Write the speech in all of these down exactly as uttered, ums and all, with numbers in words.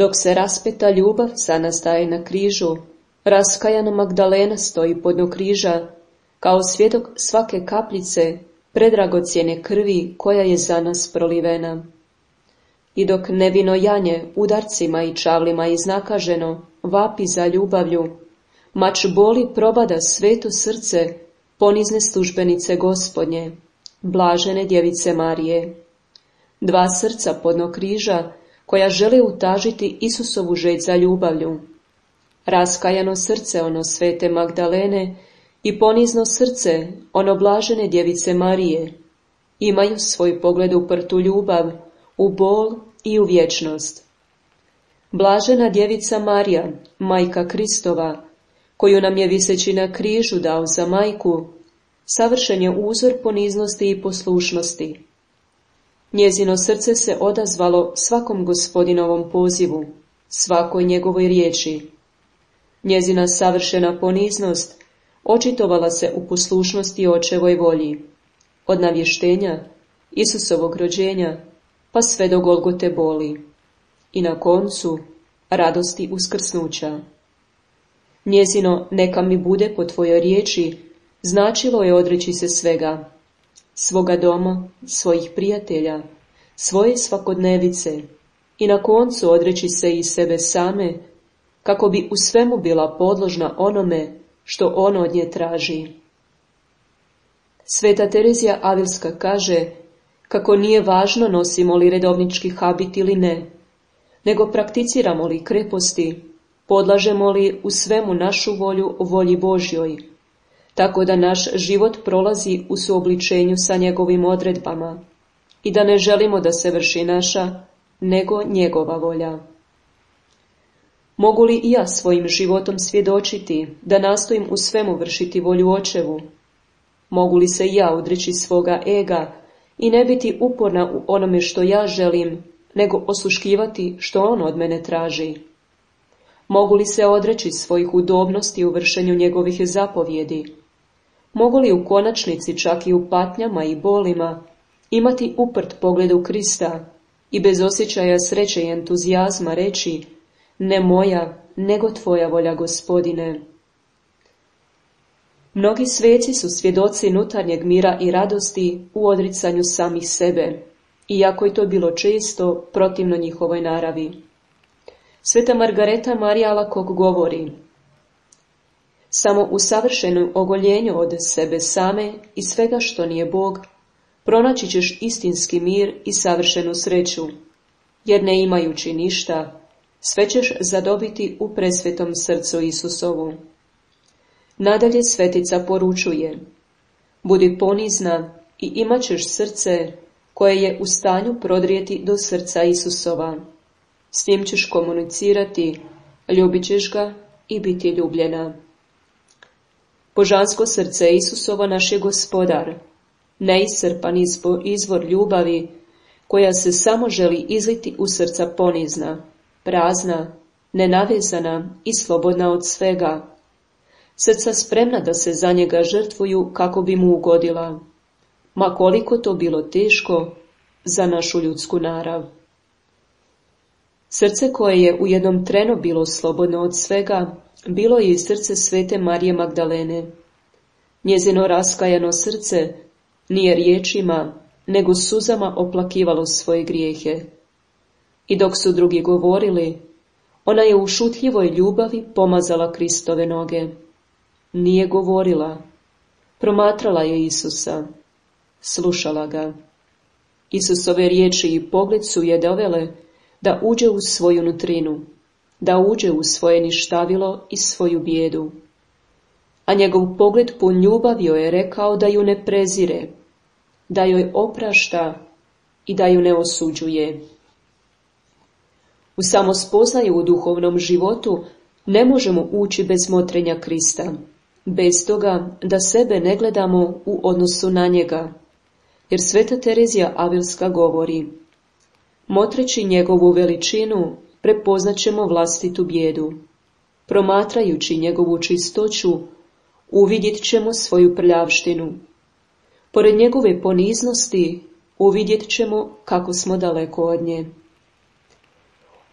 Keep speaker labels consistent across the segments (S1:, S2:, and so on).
S1: Dok se raspeta ljubav za nas daje na križu, raskajana Magdalena stoji podno križa, kao svjedok svake kapljice predragocjene krvi koja je za nas prolivena. I dok nevino janje udarcima i čavlima iznakaženo vapi za ljubavlju, mač boli probada sveto srce ponizne službenice Gospodnje, blažene djevice Marije. Dva srca podno križa koja žele utažiti Isusovu žeđ za ljubavlju. Raskajano srce ono svete Magdalene i ponizno srce ono blažene djevice Marije imaju svoj pogled uprtu ljubav, u bol i u vječnost. Blažena djevica Marija, majka Kristova, koju nam je viseći na križu dao za majku, savršen je uzor poniznosti i poslušnosti. Njezino srce se odazvalo svakom Gospodinovom pozivu, svakoj njegovoj riječi. Njezina savršena poniznost očitovala se u poslušnosti očevoj volji, od navještenja, Isusovog rođenja, pa sve do Golgote boli i na koncu radosti uskrsnuća. Njezino neka mi bude po tvojoj riječi značilo je odreći se svega, svoga doma, svojih prijatelja, svoje svakodnevice i na koncu odreći se i sebe same, kako bi u svemu bila podložna onome što on od nje traži. Sveta Terezija Avilska kaže kako nije važno nosimo li redovnički habit ili ne, nego prakticiramo li kreposti, podlažemo li u svemu našu volju volji Božjoj, tako da naš život prolazi u suobličenju sa njegovim odredbama i da ne želimo da se vrši naša, nego njegova volja. Mogu li i ja svojim životom svjedočiti da nastojim u svemu vršiti volju Očevu? Mogu li se i ja odreći svoga ega i ne biti uporna u onome što ja želim, nego osluškivati što on od mene traži? Mogu li se odreći svojih udobnosti u vršenju njegovih zapovjedi? Mogu li u konačnici čak i u patnjama i bolima imati uprt pogled u Krista i bez osjećaja sreće i entuzijazma reći: ne moja, nego tvoja volja, Gospodine? Mnogi sveci su svjedoci unutarnjeg mira i radosti u odricanju samih sebe, iako je to bilo često protivno njihovoj naravi. Sveta Margareta Marija Alakog govori: samo u savršenom ogoljenju od sebe same i svega što nije Bog pronaći ćeš istinski mir i savršenu sreću, jer ne imajući ništa, sve ćeš zadobiti u presvetom srcu Isusovu. Nadalje svetica poručuje: budi ponizna i imat ćeš srce koje je u stanju prodrijeti do srca Isusova. S njim ćeš komunicirati, ljubit ćeš ga i biti ljubljena. Božansko srce Isusovo naš je Gospodar, neiscrpan izvor ljubavi koja se samo želi izliti u srca ponizna, prazna, nenavezana i slobodna od svega. Srca spremna da se za njega žrtvuju kako bi mu ugodila, ma koliko to bilo teško za našu ljudsku narav. Srce koje je u jednom trenu bilo slobodno od svega, bilo je i srce svete Marije Magdalene. Njezino raskajano srce nije riječima, nego suzama oplakivalo svoje grijehe. I dok su drugi govorili, ona je u šutljivoj ljubavi pomazala Kristove noge. Nije govorila, promatrala je Isusa, slušala ga. Isusove riječi i pogled su je dovele da uđe u svoju nutrinu, da uđe u svoje ništavilo i svoju bijedu. A njegov pogled pun ljubavi joj je rekao da ju ne prezire, da joj oprašta i da ju ne osuđuje. U samospoznaju u duhovnom životu ne možemo ući bez motrenja Krista, bez toga da sebe ne gledamo u odnosu na njega, jer sveta Terezija Avilska govori: motreći njegovu veličinu prepoznaćemo vlastitu bijedu, promatrajući njegovu čistoću uvidjet ćemo svoju prljavštinu, pored njegove poniznosti uvidjet ćemo kako smo daleko od nje.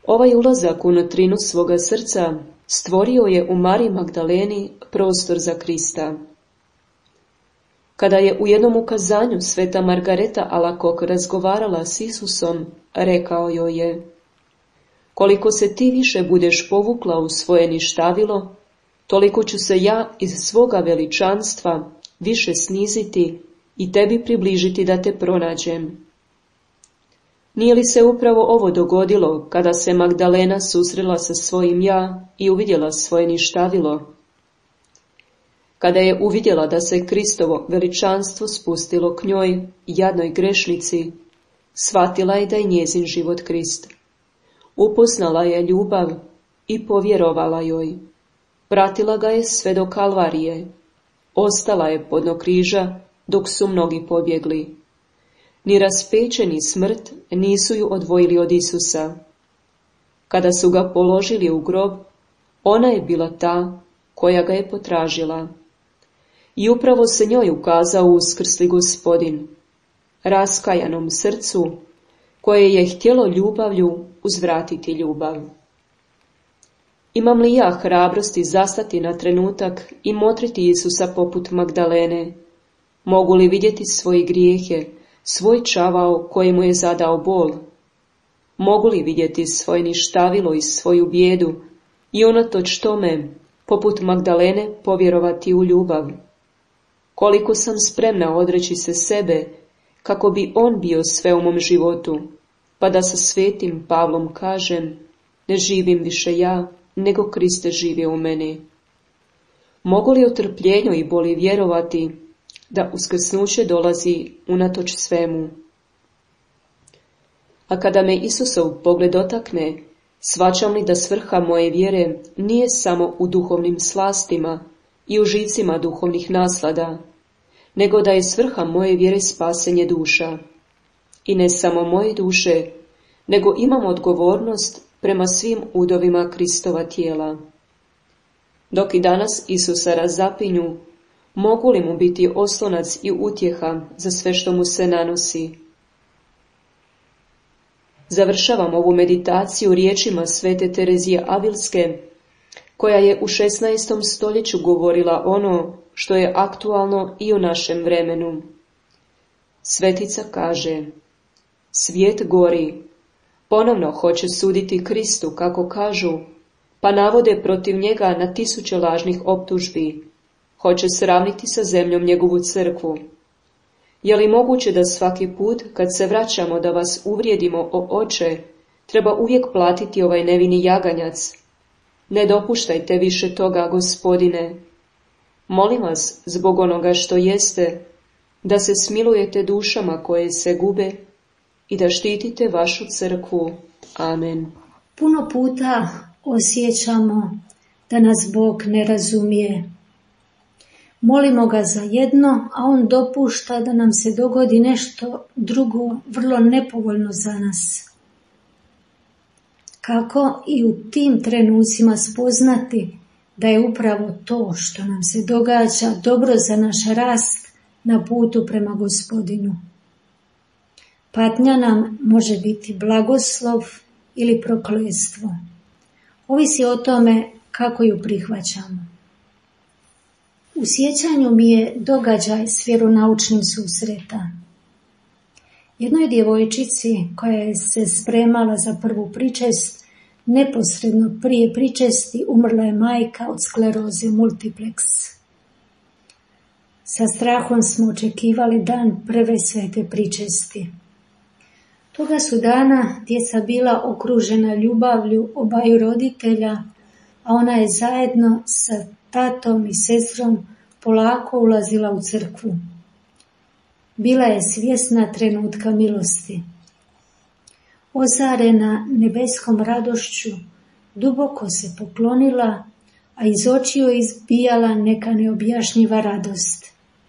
S1: Ovaj ulazak u nutrinu svoga srca stvorio je u Mariji Magdaleni prostor za Krista. Kada je u jednom ukazanju sveta Margareta Alacoque razgovarala s Isusom, rekao joj je: koliko se ti više budeš povukla u svoje ništavilo, toliko ću se ja iz svoga veličanstva više sniziti i tebi približiti da te pronađem. Nije li se upravo ovo dogodilo kada se Magdalena susrela sa svojim ja i uvidjela svoje ništavilo? Kada je uvidjela da se Kristovo veličanstvo spustilo k njoj, jadnoj grešnici, shvatila je da je njezin život Krist. Upoznala je ljubav i povjerovala joj. Pratila ga je sve do Kalvarije. Ostala je podno križa dok su mnogi pobjegli. Ni raspeće ni smrt nisu ju odvojili od Isusa. Kada su ga položili u grob, ona je bila ta koja ga je potražila. I upravo se njoj ukazao uskrsli Gospodin, raskajanom srcu, koje je htjelo ljubavlju uzvratiti ljubav. Imam li ja hrabrosti zastati na trenutak i motriti Isusa poput Magdalene? Mogu li vidjeti svoje grijehe, svoj čavao koji mu je zadao bol? Mogu li vidjeti svoje ništavilo i svoju bijedu i unatoč tome, poput Magdalene, povjerovati u ljubav? Koliko sam spremna odreći se sebe, kako bi on bio sve u mom životu, pa da sa svetim Pavlom kažem: ne živim više ja, nego Kriste živi u meni. Mogu li u trpljenju i boli vjerovati da uskrsnuće dolazi unatoč svemu? A kada me Isusov pogled dotakne, shvaćam li da svrha moje vjere nije samo u duhovnim slastima i užicima duhovnih naslada, nego da je svrha moje vjere spasenje duša. I ne samo moje duše, nego imam odgovornost prema svim udovima Kristova tijela. Dok i danas Isusa razapinju, mogu li mu biti oslonac i utjeha za sve što mu se nanosi? Završavam ovu meditaciju riječima svete Terezije Avilske, koja je u šesnaestom stoljeću govorila ono što je aktualno i u našem vremenu. Svetica kaže: svijet gori, ponovno hoće suditi Kristu, kako kažu, pa navode protiv njega na tisuće lažnih optužbi. Hoće sravniti sa zemljom njegovu crkvu. Je li moguće da svaki put, kad se vraćamo da vas uvrijedimo, o Oče, treba uvijek platiti ovaj nevini jaganjac? Ne dopuštajte više toga, Gospodine. Molim vas, zbog onoga što jeste, da se smilujete dušama koje se gube i da štitite vašu crkvu. Amen.
S2: Puno puta osjećamo da nas Bog ne razumije. Molimo ga za jedno, a on dopušta da nam se dogodi nešto drugo, vrlo nepovoljno za nas. Kako i u tim trenucima spoznati da je upravo to što nam se događa dobro za naš rast na putu prema Gospodinu? Patnja nam može biti blagoslov ili prokletstvo. Ovisi o tome kako ju prihvaćamo. U sjećanju mi je događaj s vjeronaučnim susreta. Jednoj djevojčici koja je se spremala za prvu pričest, neposredno prije pričesti umrla je majka od skleroze multiplex. Sa strahom smo očekivali dan prve svete pričesti. Toga su dana djeca bila okružena ljubavlju obaju roditelja, a ona je zajedno sa tatom i sestrom polako ulazila u crkvu. Bila je svjesna trenutka milosti. Ozarena nebeskom radošću, duboko se poklonila, a iz očiju izbijala neka neobjašnjiva radost.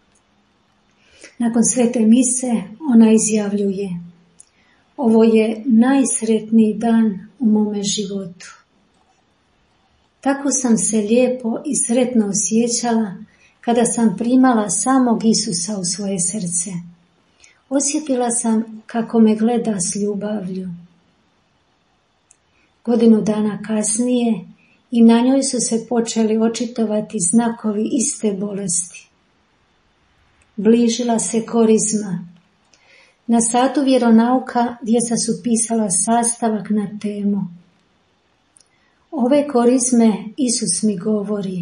S2: Nakon svete mise ona izjavljuje: ovo je najsretniji dan u mome životu. Tako sam se lijepo i sretno osjećala kada sam primala samog Isusa u svoje srce. Osjetila sam kako me gleda s ljubavlju. Godinu dana kasnije i na njoj su se počeli očitovati znakovi iste bolesti. Bližila se korizma. Na satu vjeronauka djeca su pisala sastavak na temu. Ove korizme Isus mi govori.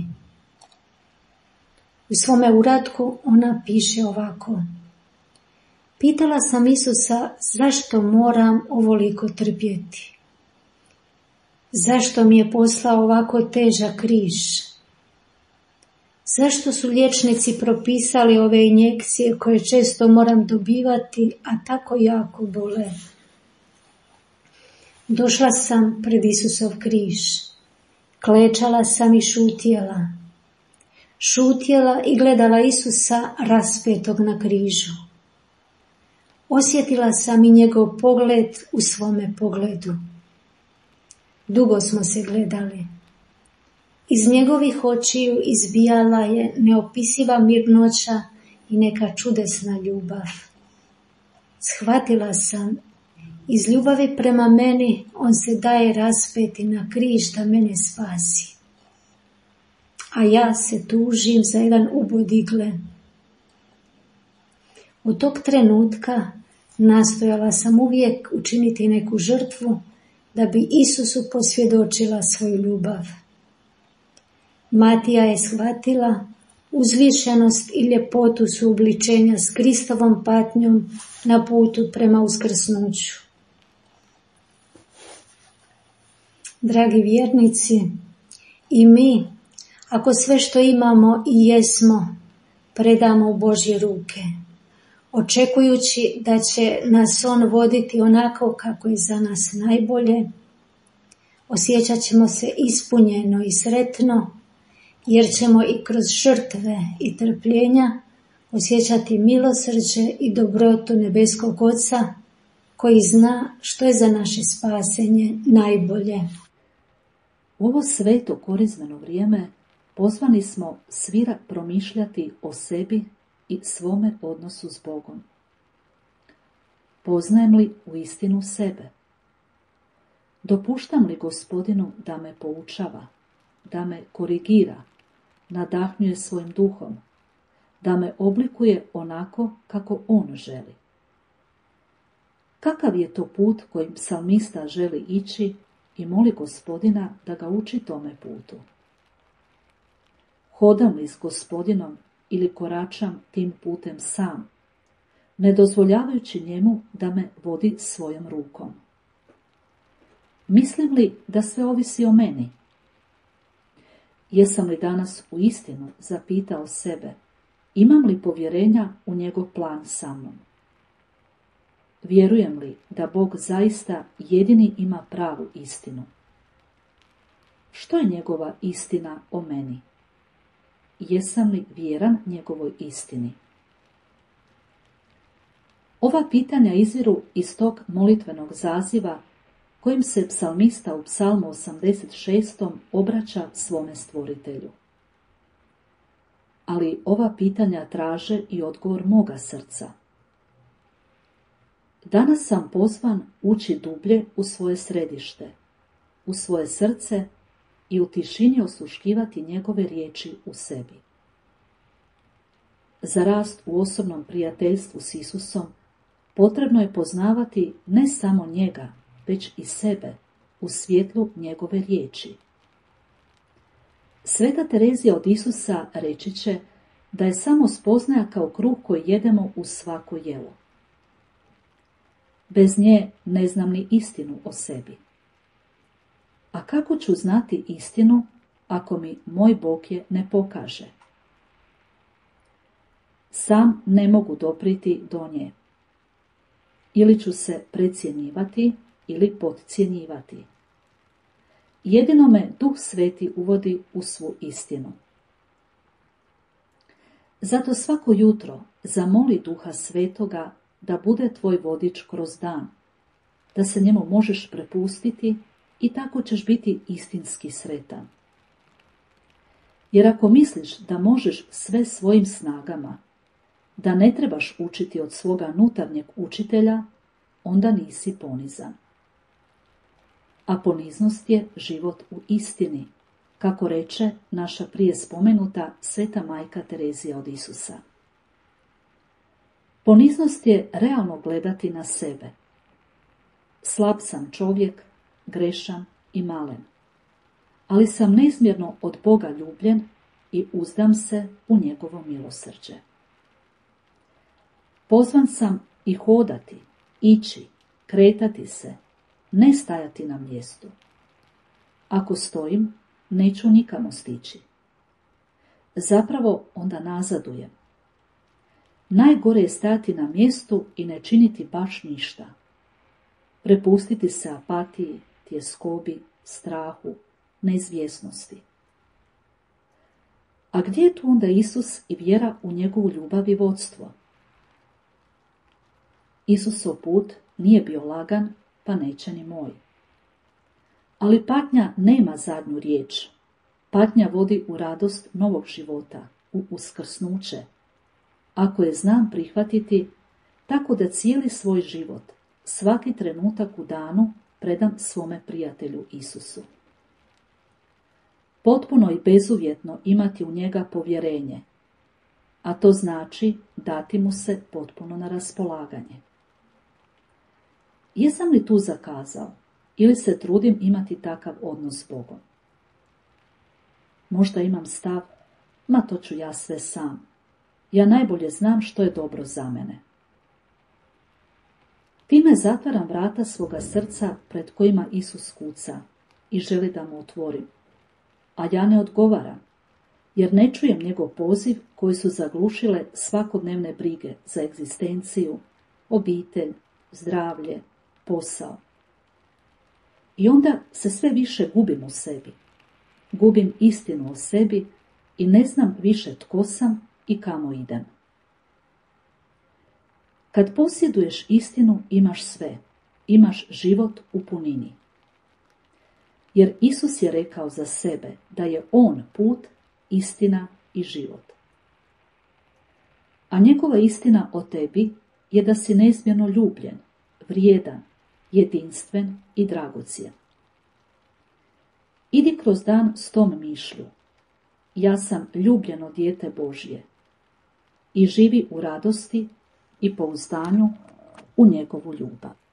S2: U svome uratku ona piše ovako. Pitala sam Isusa zašto moram ovoliko trpjeti. Zašto mi je poslao ovako težak križ? Zašto su liječnici propisali ove injekcije koje često moram dobivati, a tako jako bole? Došla sam pred Isusov križ. Klečala sam i šutjela. Šutjela i gledala Isusa raspetog na križu. Osjetila sam i njegov pogled u svome pogledu. Dugo smo se gledali. Iz njegovih očiju izbijala je neopisiva mirnoća i neka čudesna ljubav. Shvatila sam, iz ljubavi prema meni on se daje raspeti na križ da mene spasi. A ja se tužim za jedan ubod igle. Od tog trenutka nastojala sam uvijek učiniti neku žrtvu da bi Isusu posvjedočila svoju ljubav. Matija je shvatila uzvišenost i ljepotu suobličenja s Kristovom patnjom na putu prema uskrsnuću. Dragi vjernici, i mi, ako sve što imamo i jesmo, predamo u Božje ruke, očekujući da će nas on voditi onako kako je za nas najbolje, osjećat ćemo se ispunjeno i sretno, jer ćemo i kroz žrtve i trpljenja osjećati milosrđe i dobrotu nebeskog Oca, koji zna što je za naše spasenje najbolje.
S3: U ovo sveto korizmeno vrijeme pozvani smo svira promišljati o sebi i svome odnosu s Bogom. Poznajem li u istinu sebe? Dopuštam li Gospodinu da me poučava, da me korigira, nadahnjuje svojim duhom, da me oblikuje onako kako on želi? Kakav je to put kojim psalmista želi ići i moli Gospodina da ga uči tome putu? Hodam li s Gospodinom ili koračam tim putem sam, ne dozvoljavajući njemu da me vodi svojom rukom? Mislim li da sve ovisi o meni? Jesam li danas u istinu zapitao sebe, imam li povjerenja u njegov plan sa mnom? Vjerujem li da Bog zaista jedini ima pravu istinu? Što je njegova istina o meni? Jesam li vjeran njegovoj istini? Ova pitanja izviru iz tog molitvenog zaziva kojim se psalmista u psalmu osamdeset šestom obraća svome stvoritelju. Ali ova pitanja traže i odgovor moga srca. Danas sam pozvan ući dublje u svoje središte, u svoje srce i u tišini osluškivati njegove riječi u sebi. Za rast u osobnom prijateljstvu s Isusom potrebno je poznavati ne samo njega, već i sebe u svjetlu njegove riječi. Sveta Terezija od Isusa reći će da je samo spoznaja kao kruh koji jedemo uz svako jelo. Bez nje ne znam ni istinu o sebi. A kako ću znati istinu ako mi moj Bog je ne pokaže? Sam ne mogu dopriti do nje. Ili ću se precjenjivati ili podcjenjivati. Jedino me Duh Sveti uvodi u svu istinu. Zato svako jutro zamoli Duha Svetoga da bude tvoj vodič kroz dan, da se njemu možeš prepustiti i tako ćeš biti istinski sretan. Jer ako misliš da možeš sve svojim snagama, da ne trebaš učiti od svoga nutarnjeg učitelja, onda nisi ponizan. a poniznost je život u istini, kako reče naša prije spomenuta sveta majka Terezija od Isusa. Poniznost je realno gledati na sebe. Slab sam čovjek, grešan i malen, ali sam neizmjerno od Boga ljubljen i uzdam se u njegovo milosrđe. Pozvan sam i hodati, ići, kretati se, ne stajati na mjestu. Ako stojim, neću nikamo stići. Zapravo onda nazadujem. Najgore je stajati na mjestu i ne činiti baš ništa. Prepustiti se apatiji, tjeskobi, strahu, neizvjesnosti. A gdje je tu onda Isus i vjera u njegovu ljubav i vodstvo? Isusov put nije bio lagan, pa neće ni moj. Ali patnja nema zadnju riječ. Patnja vodi u radost novog života, u uskrsnuće. Ako je znam prihvatiti, tako da cijeli svoj život, svaki trenutak u danu predam svome prijatelju Isusu. Potpuno i bezuvjetno imati u njega povjerenje, a to znači dati mu se potpuno na raspolaganje. Jesam li tu zakazao ili se trudim imati takav odnos s Bogom? Možda imam stav, ma to ću ja sve sam. Ja najbolje znam što je dobro za mene. Time zatvaram vrata svoga srca pred kojima Isus kuca i želi da mu otvorim. A ja ne odgovaram, jer ne čujem njegov poziv koji su zaglušile svakodnevne brige za egzistenciju, obitelj, zdravlje, posao. I onda se sve više gubim u sebi. Gubim istinu o sebi i ne znam više tko sam i kamo idem. Kad posjeduješ istinu, imaš sve. Imaš život u punini. Jer Isus je rekao za sebe da je on put, istina i život. A njegova istina o tebi je da si neizmjerno ljubljen, vrijedan, jedinstven i dragocjen. Idi kroz dan s tom mišlju. Ja sam ljubljeno dijete Božje. I živi u radosti i pouzdanju u njegovu ljubav.